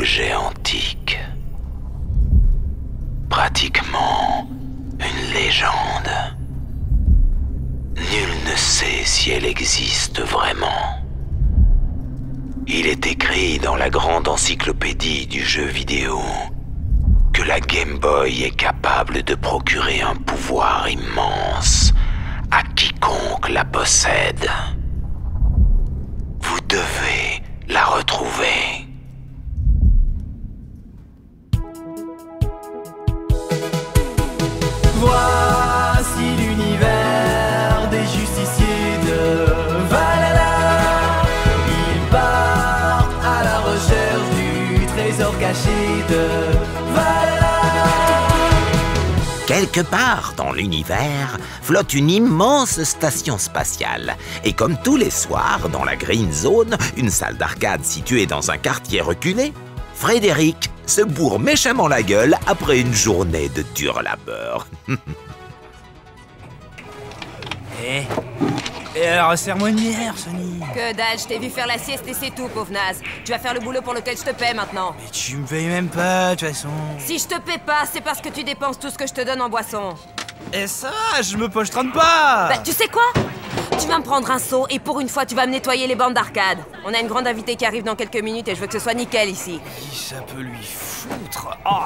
objet antique. Pratiquement une légende. Nul ne sait si elle existe vraiment. Il est écrit dans la grande encyclopédie du jeu vidéo que la Game Boy est capable de procurer un pouvoir immense à quiconque la possède. Vous devez la retrouver. Voici l'univers des justiciers de Valhalla. Ils partent à la recherche du trésor caché de Valhalla. Quelque part dans l'univers flotte une immense station spatiale. Et comme tous les soirs, dans la Green Zone, une salle d'arcade située dans un quartier reculé, Frédéric se bourre méchamment la gueule après une journée de dur labeur. Et alors, serre-moi une bière, Sonny. Que dalle, je t'ai vu faire la sieste et c'est tout, pauvre naze. Tu vas faire le boulot pour lequel je te paie maintenant. Mais tu me payes même pas, de toute façon. Si je te paie pas, c'est parce que tu dépenses tout ce que je te donne en boisson. Et ça, je me pochetronne pas. Bah, tu sais quoi? Tu vas me prendre un seau et pour une fois, tu vas me nettoyer les bandes d'arcade. On a une grande invitée qui arrive dans quelques minutes et je veux que ce soit nickel ici. Qui ça peut lui foutre? Oh,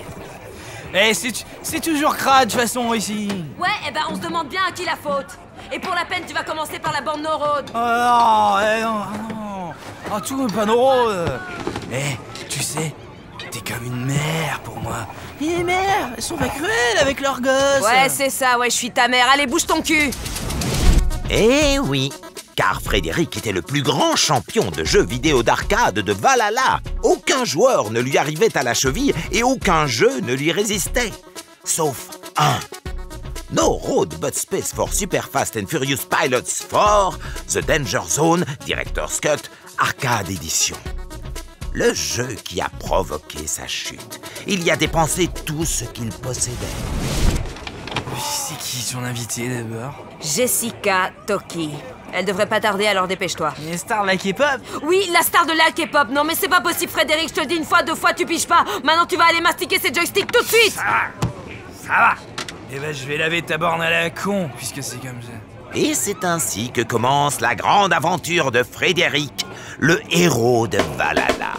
c'est toujours crade, de toute façon, ici. Ouais, et ben on se demande bien à qui la faute. Et pour la peine, tu vas commencer par la bande No Road. Oh non, non. Oh, tout pas drôle. Tu sais, t'es comme une mère pour moi. Et les mères, elles sont pas cruelles avec leurs gosses. Ouais, c'est ça, ouais, je suis ta mère. Allez, bouge ton cul. Eh oui, car Frédéric était le plus grand champion de jeux vidéo d'arcade de Valhalla. Aucun joueur ne lui arrivait à la cheville et aucun jeu ne lui résistait. Sauf un. No Road But Space for Super Fast and Furious Pilots 4, The Danger Zone, Director's Cut, Arcade Edition. Le jeu qui a provoqué sa chute. Il y a dépensé tout ce qu'il possédait. C'est qui son invité d'abord? Jessica Toki. Elle devrait pas tarder, alors dépêche-toi. Les stars de la K-pop? Oui, la star de la K-pop. Non mais c'est pas possible, Frédéric, je te le dis une fois, deux fois, tu piges pas. Maintenant tu vas aller mastiquer ces joysticks tout de suite. Ça va. Eh ben je vais laver ta borne à la con, puisque c'est comme ça. Et c'est ainsi que commence la grande aventure de Frédéric, le héros de Valhalla.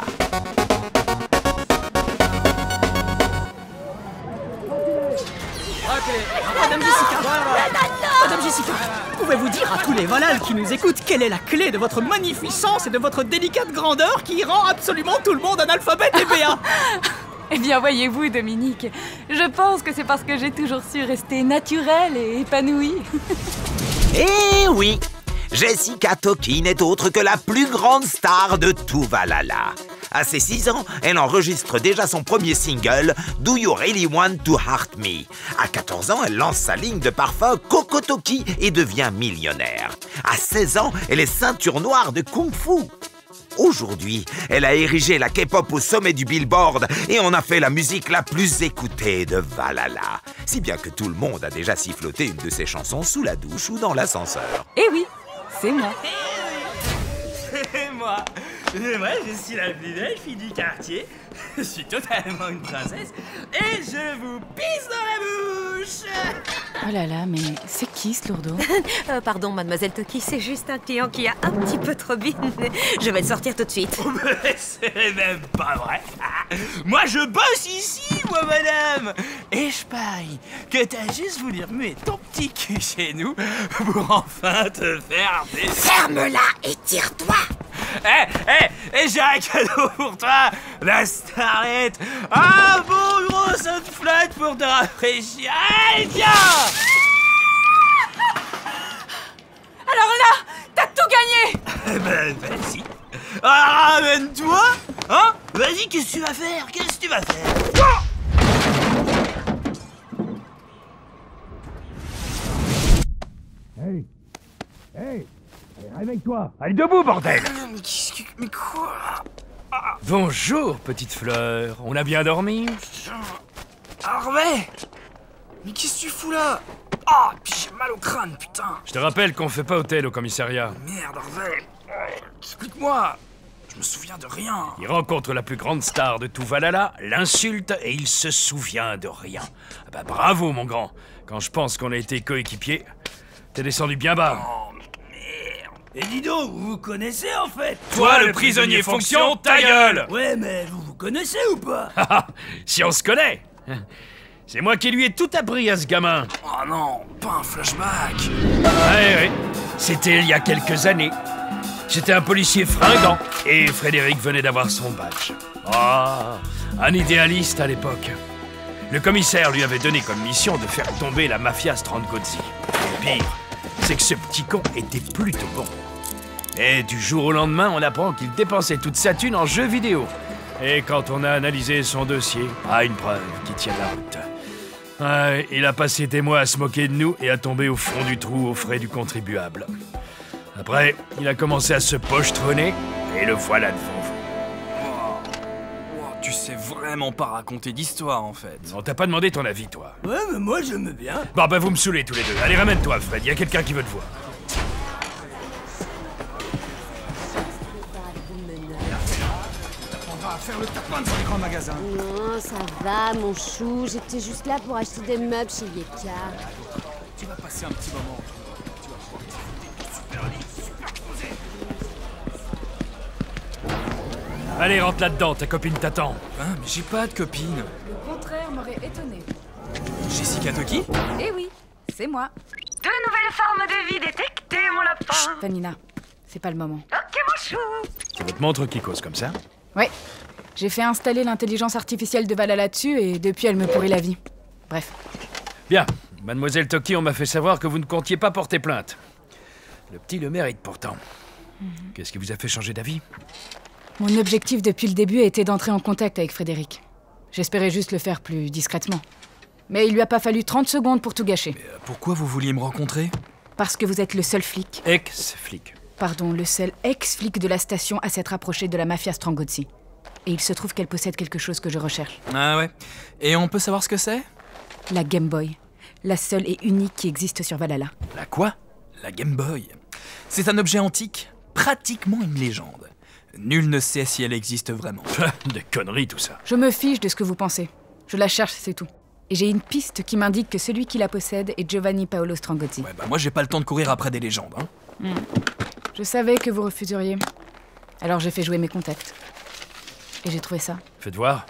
Madame Jessica, pouvez-vous dire à tous les Valhalla qui nous écoutent quelle est la clé de votre magnificence et de votre délicate grandeur qui rend absolument tout le monde analphabète et béat? Eh bien, voyez-vous, Dominique, je pense que c'est parce que j'ai toujours su rester naturelle et épanouie. Eh oui, Jessica Toki n'est autre que la plus grande star de tout Valhalla. À ses 6 ans, elle enregistre déjà son premier single, Do You Really Want to Heart Me? À 14 ans, elle lance sa ligne de parfum Coco Toki et devient millionnaire. À 16 ans, elle est ceinture noire de Kung Fu. Aujourd'hui, elle a érigé la K-pop au sommet du Billboard et en a fait la musique la plus écoutée de Valhalla. Si bien que tout le monde a déjà siffloté une de ses chansons sous la douche ou dans l'ascenseur. Eh oui, c'est moi. C'est moi. Je suis la plus belle fille du quartier. Je suis totalement une princesse et je vous pisse dans la bouche. Oh là là, mais c'est qui ce lourdeau? Pardon, mademoiselle Toki, c'est juste un client qui a un petit peu trop bu. Je vais le sortir tout de suite. Mais c'est même pas vrai. Moi, je bosse ici, moi, madame. Et je parie que t'as juste voulu remuer ton petit cul chez nous pour enfin te faire des... Ferme-la et tire-toi! J'ai un cadeau pour toi, la starlette. Un beau gros saut de flotte pour te rafraîchir. Allez, tiens! Alors là, t'as tout gagné! Eh ben, vas-y. Alors, ramène-toi, hein? Vas-y, qu'est-ce que tu vas faire? Qu'est-ce que tu vas faire? Hey, réveille-toi! Allez, debout, bordel! Mais quoi? Bonjour, petite fleur. On a bien dormi? Harvey! Mais qu'est-ce que tu fous là? Ah, puis j'ai mal au crâne, putain! Je te rappelle qu'on fait pas hôtel au commissariat. Merde, Harvey! Explique-moi! Je me souviens de rien. Il rencontre la plus grande star de tout Valhalla, l'insulte et il se souvient de rien. Ah bah bravo mon grand. Quand je pense qu'on a été coéquipiers, t'es descendu bien bas. Oh merde. Et dis donc, vous vous connaissez en fait? Toi le prisonnier fonction, ta gueule. Ouais, mais vous vous connaissez ou pas? Si on se connaît. C'est moi qui lui ai tout appris à ce gamin. Oh non, pas un flashback. Ouais. C'était il y a quelques années. J'étais un policier fringant et Frédéric venait d'avoir son badge. Ah, un idéaliste à l'époque. Le commissaire lui avait donné comme mission de faire tomber la mafia Strangozzi. Le pire, c'est que ce petit con était plutôt bon. Et du jour au lendemain, on apprend qu'il dépensait toute sa thune en jeux vidéo. Et quand on a analysé son dossier, une preuve qui tient la route. Ouais, il a passé des mois à se moquer de nous et à tomber au fond du trou aux frais du contribuable. Après, il a commencé à se pochetronner et le voilà devant vous. Wow, tu sais vraiment pas raconter d'histoire en fait. On t'a pas demandé ton avis, toi. Ouais, mais moi j'aime bien. Bon, bah vous me saoulez tous les deux. Allez, ramène-toi, Fred, y a quelqu'un qui veut te voir. On va faire le tapin dans les grands magasins. Non, ça va, mon chou. J'étais juste là pour acheter des meubles chez Yeka. Tu vas passer un petit moment. Allez, rentre là-dedans, ta copine t'attend. Mais j'ai pas de copine. Le contraire m'aurait étonné. Jessica Toki? Eh oui, c'est moi. De nouvelles formes de vie détectées, mon lapin. Vanina, c'est pas le moment. Ok, mon chou. C'est votre montre qui cause comme ça? Ouais, j'ai fait installer l'intelligence artificielle de Valhalla là-dessus et depuis elle me pourrit la vie. Bref. Bien, mademoiselle Toki, on m'a fait savoir que vous ne comptiez pas porter plainte. Le petit le mérite pourtant. Qu'est-ce qui vous a fait changer d'avis? Mon objectif depuis le début a été d'entrer en contact avec Frédéric. J'espérais juste le faire plus discrètement. Mais il lui a pas fallu 30 secondes pour tout gâcher. Mais pourquoi vous vouliez me rencontrer? Parce que vous êtes le seul flic. Ex-flic. Pardon, le seul ex-flic de la station à s'être approché de la mafia Strangozzi. Et il se trouve qu'elle possède quelque chose que je recherche. Ah ouais? Et on peut savoir ce que c'est? La Game Boy. La seule et unique qui existe sur Valhalla. La quoi? La Game Boy. C'est un objet antique, pratiquement une légende. Nul ne sait si elle existe vraiment. Des conneries tout ça. Je me fiche de ce que vous pensez. Je la cherche, c'est tout. Et j'ai une piste qui m'indique que celui qui la possède est Giovanni Paolo Strangozzi. Ouais, bah moi j'ai pas le temps de courir après des légendes, hein. Je savais que vous refuseriez. Alors j'ai fait jouer mes contacts. Et j'ai trouvé ça. Faites voir.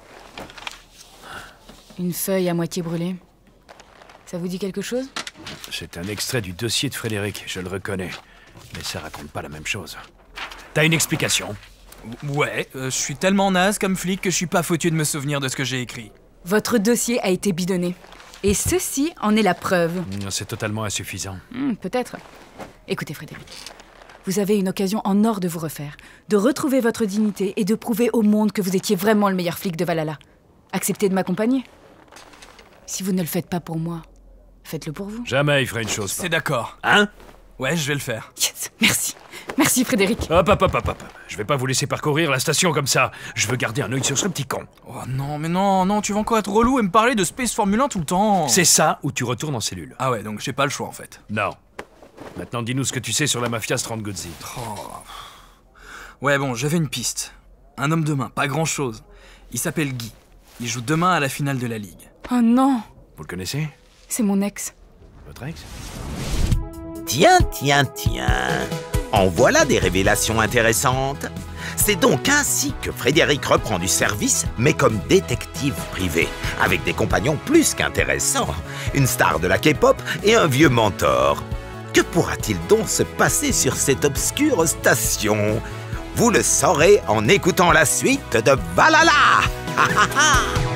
Une feuille à moitié brûlée. Ça vous dit quelque chose? C'est un extrait du dossier de Frédéric, je le reconnais. Mais ça raconte pas la même chose. T'as une explication? Ouais, je suis tellement naze comme flic que je suis pas foutu de me souvenir de ce que j'ai écrit. Votre dossier a été bidonné. Et ceci en est la preuve. C'est totalement insuffisant. Peut-être. Écoutez, Frédéric. Vous avez une occasion en or de vous refaire, de retrouver votre dignité et de prouver au monde que vous étiez vraiment le meilleur flic de Valhalla. Acceptez de m'accompagner. Si vous ne le faites pas pour moi, faites-le pour vous. Jamais il ferait une chose. C'est d'accord. Hein? Ouais, je vais le faire. Yes, merci. Merci, Frédéric. Hop. Je vais pas vous laisser parcourir la station comme ça. Je veux garder un œil sur ce petit con. Oh non, mais non, tu vas encore être relou et me parler de Space Formule 1 tout le temps. C'est ça ou tu retournes en cellule. Ah ouais, donc j'ai pas le choix en fait. Non. Maintenant, dis-nous ce que tu sais sur la mafia Strangozzi. Ouais, bon, j'avais une piste. Un homme de main, pas grand-chose. Il s'appelle Guy. Il joue demain à la finale de la Ligue. Oh non. Vous le connaissez? C'est mon ex. Votre ex? Tiens. En voilà des révélations intéressantes. C'est donc ainsi que Frédéric reprend du service, mais comme détective privé, avec des compagnons plus qu'intéressants, une star de la K-pop et un vieux mentor. Que pourra-t-il donc se passer sur cette obscure station? Vous le saurez en écoutant la suite de Valhalla.